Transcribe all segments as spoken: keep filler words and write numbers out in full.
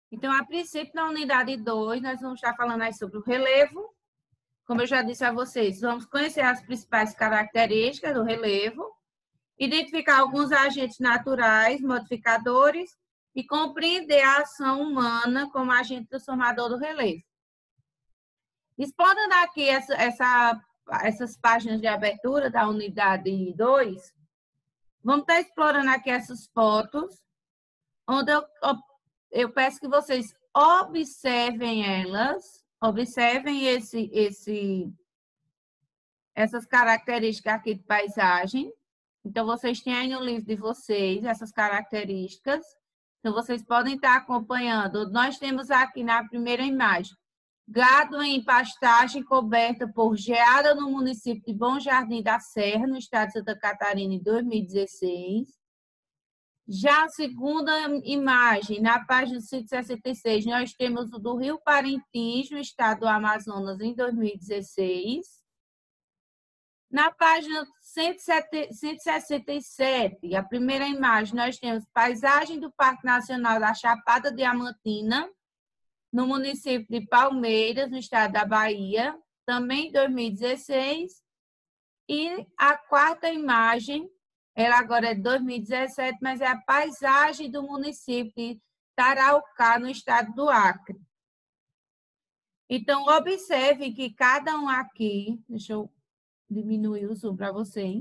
Então, a princípio, na unidade dois, nós vamos estar falando aí sobre o relevo. Como eu já disse a vocês, vamos conhecer as principais características do relevo, identificar alguns agentes naturais, modificadores, e compreender a ação humana como agente transformador do relevo. Explorando aqui essa, essa, essas páginas de abertura da unidade dois, vamos estar explorando aqui essas fotos, onde eu, eu peço que vocês observem elas, observem esse, esse, essas características aqui de paisagem. Então, vocês têm aí no livro de vocês essas características. Então, vocês podem estar acompanhando. Nós temos aqui na primeira imagem, gado em pastagem coberta por geada no município de Bom Jardim da Serra, no estado de Santa Catarina, em dois mil e dezesseis. Já a segunda imagem, na página cento e sessenta e seis, nós temos o do Rio Parintins, no estado do Amazonas, em dois mil e dezesseis. Na página cento e sessenta e sete, a primeira imagem, nós temos paisagem do Parque Nacional da Chapada Diamantina, no município de Palmeiras, no estado da Bahia, também em dois mil e dezesseis. E a quarta imagem, ela agora é de dois mil e dezessete, mas é a paisagem do município de Taraucá, no estado do Acre. Então, observe que cada um aqui, deixa eu diminuir o zoom para vocês.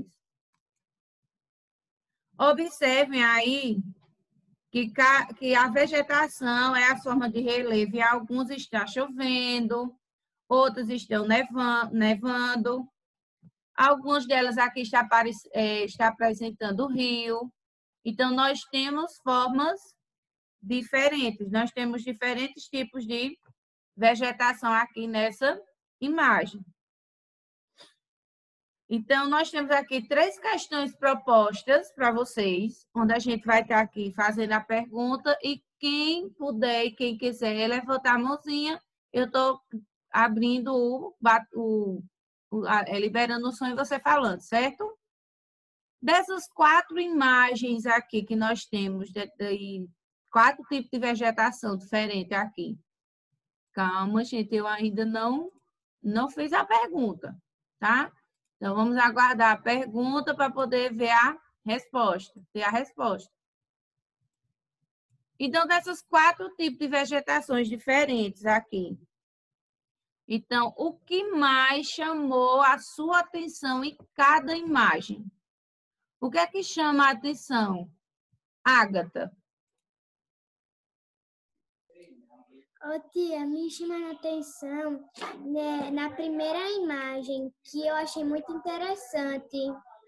Observem aí que, que a vegetação é a forma de relevo e alguns está chovendo, outros estão nevando, nevando. Algumas delas aqui está, é, está apresentando o rio. Então, nós temos formas diferentes, nós temos diferentes tipos de vegetação aqui nessa imagem. Então, nós temos aqui três questões propostas para vocês, onde a gente vai estar aqui fazendo a pergunta e quem puder e quem quiser levantar a mãozinha, eu estou abrindo o, o, o a, liberando o som e você falando, certo? Dessas quatro imagens aqui que nós temos, de, de, quatro tipos de vegetação diferente aqui. Calma, gente, eu ainda não, não fiz a pergunta, tá? Então, vamos aguardar a pergunta para poder ver a resposta, ter a resposta. Então, dessas quatro tipos de vegetações diferentes aqui. Então, o que mais chamou a sua atenção em cada imagem? O que é que chama a atenção? Ágata. Ô, tia, me chama a atenção, né, na primeira imagem, que eu achei muito interessante.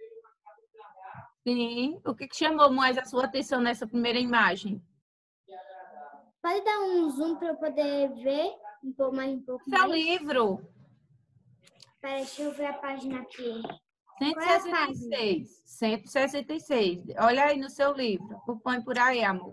Sim. O que, que chamou mais a sua atenção nessa primeira imagem? Pode dar um zoom para eu poder ver um pouco mais? Um pouco Seu mais? livro. Peraí, deixa eu ver a página aqui. cento e sessenta e seis. cento e sessenta e seis. Olha aí no seu livro. Põe por aí, amor.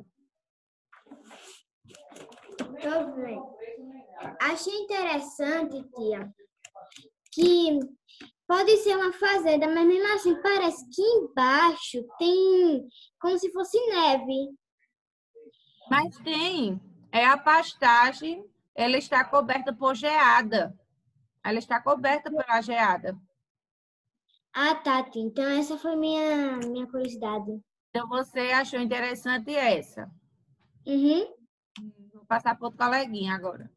Tô vendo. Achei interessante, tia, que pode ser uma fazenda, mas mesmo assim parece que embaixo tem como se fosse neve. Mas tem. É a pastagem, ela está coberta por geada. Ela está coberta pela geada. Ah, tá, tia. Então essa foi minha, minha curiosidade. Então, você achou interessante essa? Uhum. Vou passar para outro coleguinha agora.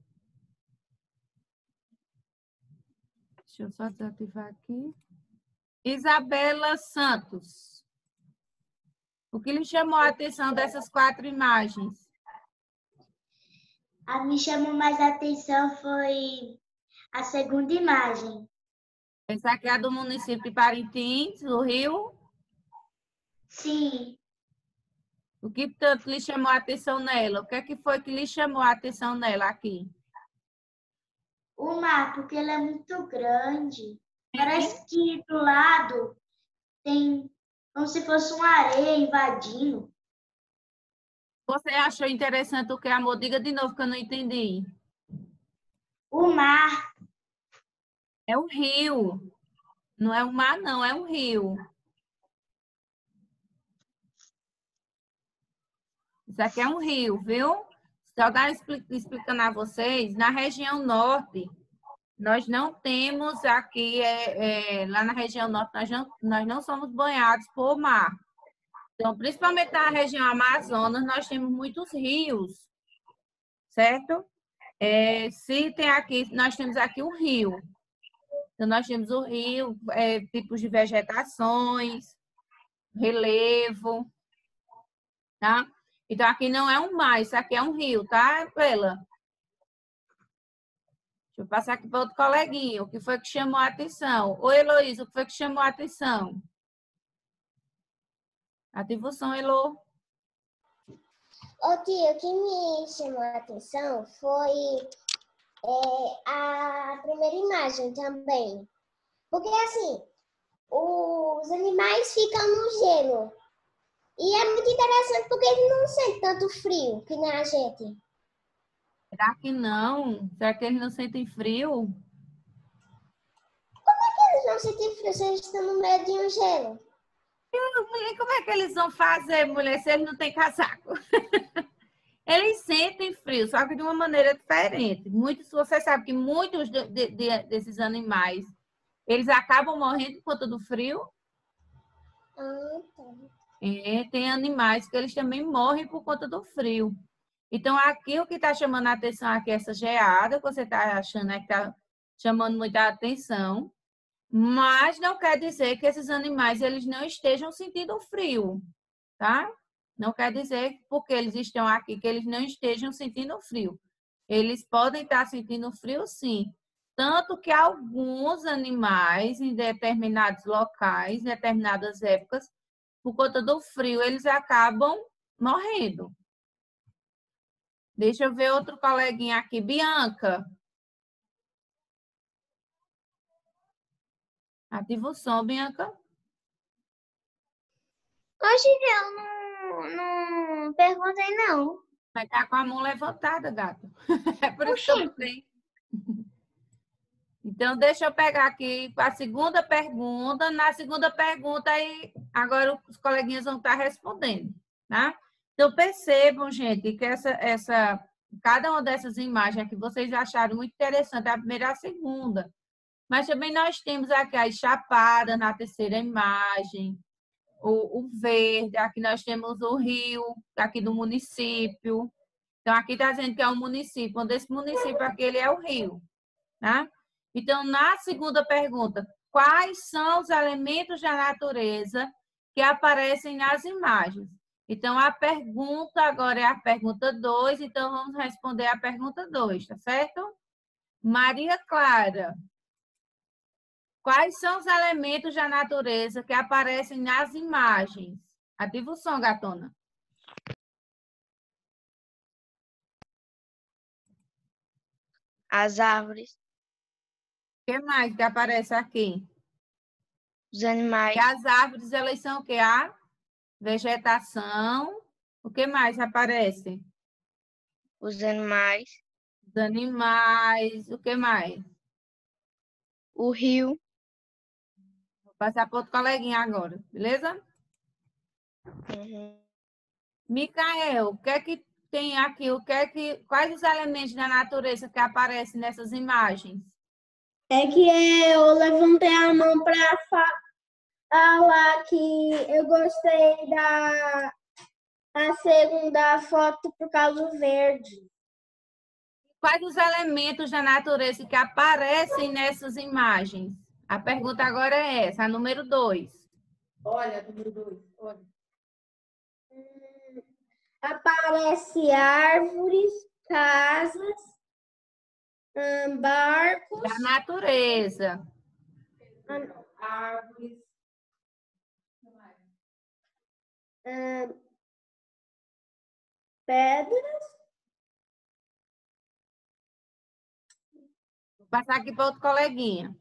Deixa eu só desativar aqui. Isabela Santos. O que lhe chamou a atenção dessas quatro imagens? A que me chamou mais a atenção foi a segunda imagem. Essa aqui é a do município de Parintins, do Rio? Sim. O que tanto lhe chamou a atenção nela? O que é que foi que lhe chamou a atenção nela aqui? O mar, porque ele é muito grande. Parece que do lado tem como se fosse uma areia invadindo. Você achou interessante o que, amor? Diga de novo que eu não entendi. O mar. É um rio. Não é um mar, não. É um rio. Isso aqui é um rio, viu? só dar explicando a vocês, na região norte, nós não temos aqui, é, é, lá na região norte, nós não, nós não somos banhados por mar. Então, principalmente na região Amazonas, nós temos muitos rios, certo? É, se tem aqui, nós temos aqui o rio. Então, nós temos o rio, é, tipos de vegetações, relevo, tá? Então, aqui não é um mar, isso aqui é um rio, tá, Bela? Deixa eu passar aqui para outro coleguinha. O que foi que chamou a atenção? Oi, Heloísa, o que foi que chamou a atenção? Ativa o som, Elo. Ô, tia, o que me chamou a atenção foi é, a primeira imagem também. Porque, assim, os animais ficam no gelo. E é muito interessante porque eles não sentem tanto frio que nem a gente. Será que não? Será que eles não sentem frio? Como é que eles não sentem frio se eles estão no meio de um gelo? E como é que eles vão fazer, mulher, se eles não têm casaco? Eles sentem frio, só que de uma maneira diferente. Muitos, você sabe que muitos de, de, de, desses animais, eles acabam morrendo por conta do frio. Ah, tá. É, tem animais que eles também morrem por conta do frio. Então, aqui o que está chamando a atenção aqui é essa geada, que você está achando é que está chamando muita atenção. Mas não quer dizer que esses animais eles não estejam sentindo frio, tá? Não quer dizer porque eles estão aqui que eles não estejam sentindo frio. Eles podem estar sentindo frio, sim. Tanto que alguns animais em determinados locais, em determinadas épocas, por conta do frio, eles acabam morrendo. Deixa eu ver outro coleguinha aqui. Bianca. Ativa o som, Bianca. Hoje eu não, não perguntei, não. Vai estar com a mão levantada, gato. É por isso que eu botei. Então, deixa eu pegar aqui a segunda pergunta. Na segunda pergunta, aí, agora os coleguinhas vão estar respondendo, tá? Então, percebam, gente, que essa, essa, cada uma dessas imagens que vocês acharam muito interessante, a primeira e a segunda. Mas também nós temos aqui as chapadas na terceira imagem, o, o verde, aqui nós temos o rio, aqui do município. Então, aqui está dizendo que é um município, onde esse município aqui ele é o rio, tá? Então, na segunda pergunta, quais são os elementos da natureza que aparecem nas imagens? Então, a pergunta agora é a pergunta dois, então vamos responder a pergunta dois, tá certo? Maria Clara, quais são os elementos da natureza que aparecem nas imagens? Ativa o som, gatona. As árvores, O que mais que aparece aqui? os animais, E as árvores, elas são o que? A vegetação. O que mais aparece? os animais, Os animais. O que mais? o rio, Vou passar para outro coleguinha agora, beleza? uhum. Micael, o que é que tem aqui? O que é que, quais os elementos da natureza que aparecem nessas imagens? É que eu levantei a mão para falar que eu gostei da a segunda foto por causa do verde. Quais os elementos da natureza que aparecem nessas imagens? A pergunta agora é essa, a número dois. Olha, número dois, olha. Hum, aparece árvores, casas, hum, barcos. Da natureza. Árvores. Hum, pedras. Vou passar aqui para outro coleguinha.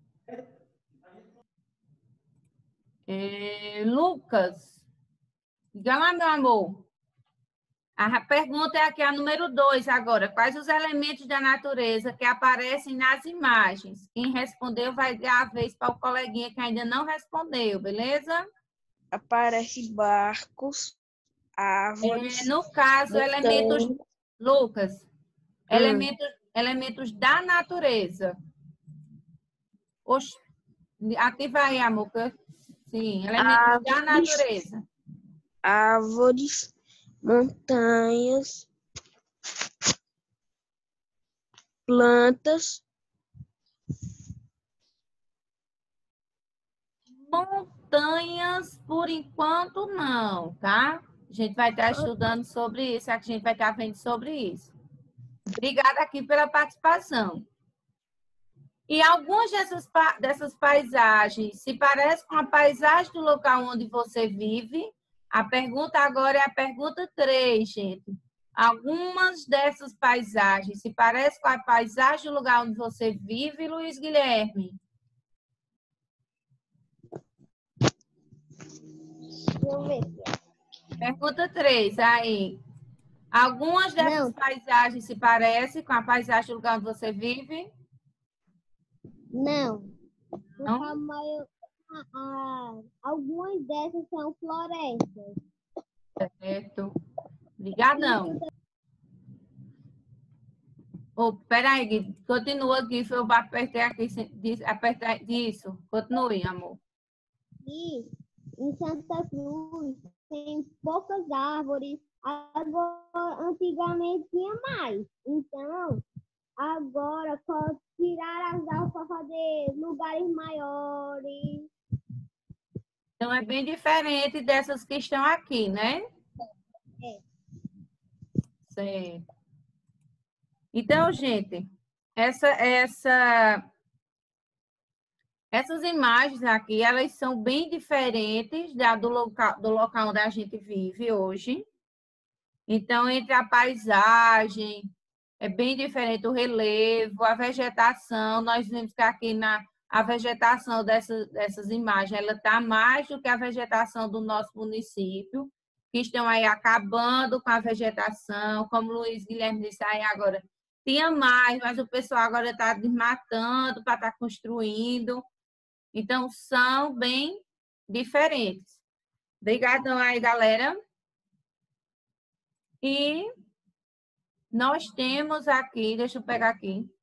É, Lucas, diga lá, meu amor. A pergunta é aqui, a número dois agora. Quais os elementos da natureza que aparecem nas imagens? Quem respondeu vai dar a vez para o coleguinha que ainda não respondeu, beleza? Aparece barcos, árvores. É, no caso, elementos, Lucas, elementos, elementos da natureza. Oxe, ativa aí, amor. Sim, elementos da natureza. Árvores, montanhas, plantas, montanhas, por enquanto, não, tá? A gente vai estar estudando sobre isso, a gente vai estar vendo sobre isso. Obrigada aqui pela participação. E algumas dessas, dessas paisagens se parecem com a paisagem do local onde você vive? A pergunta agora é a pergunta três, gente. Algumas dessas paisagens se parecem com a paisagem do lugar onde você vive, Luiz Guilherme? Deixa eu ver. Pergunta três, aí. Algumas dessas Não. paisagens se parecem com a paisagem do lugar onde você vive? Não. Porque Não? a maior- a- a- algumas dessas são florestas. Certo. Obrigadão. Oh, peraí, Gui, continua aqui, eu apertei aqui, apertei isso. Continue, amor. E em Santa Cruz tem poucas árvores. Agora, antigamente tinha mais. Então, agora só tirar as árvores para fazer lugares maiores. Então, é bem diferente dessas que estão aqui, né? É. Certo. Então, gente, essa, essa, essas imagens aqui, elas são bem diferentes da, do, local, do local onde a gente vive hoje. Então, entre a paisagem, é bem diferente o relevo, a vegetação. Nós vimos que aqui na a vegetação dessas, dessas imagens, ela está mais do que a vegetação do nosso município, que estão aí acabando com a vegetação, como o Luiz Guilherme disse aí agora. Tinha mais, mas o pessoal agora está desmatando para estar construindo. Então, são bem diferentes. Obrigadão aí, galera. E nós temos aqui, deixa eu pegar aqui.